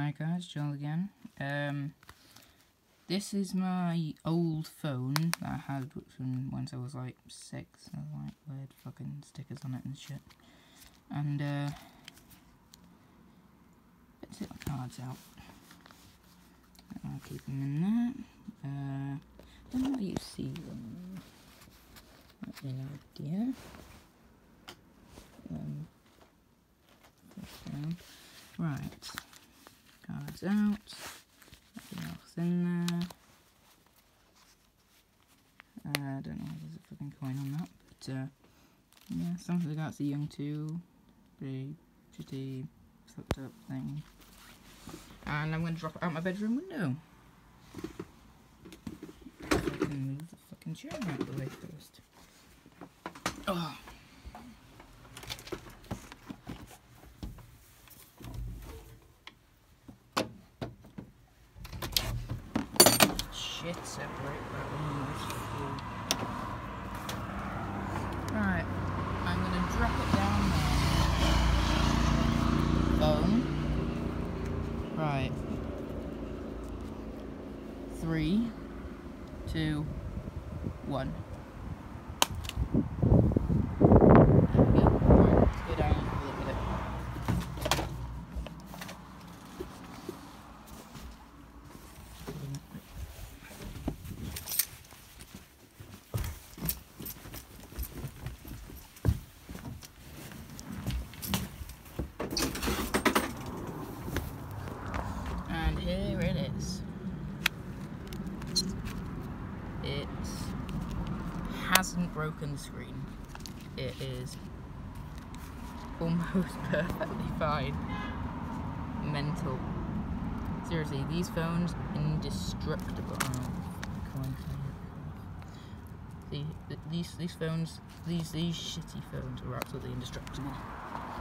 Hi guys, Joel again. This is my old phone that I had from once I was like 6. I was like weird fucking stickers on it and shit. And let's get the cards out. I'll keep them in there. Don't know how you see them. Not the idea. Push down. Right. Cards out. Nothing else in there. I don't know if there's a fucking coin on that, but yeah, Samsung Galaxy Young 2. Pretty shitty, fucked up thing. And I'm going to drop it out my bedroom window. I can move the fucking chair out of the way first. Oh. Shit, separate that one. Right, I'm going to drop it down there. Phone. Right. 3, 2, 1. There we go. Right, let's go down and have a look at it. And here it is. It hasn't broken the screen. It is almost perfectly fine. Mental. Seriously, these phones indestructible. See, these phones, these shitty phones are absolutely indestructible.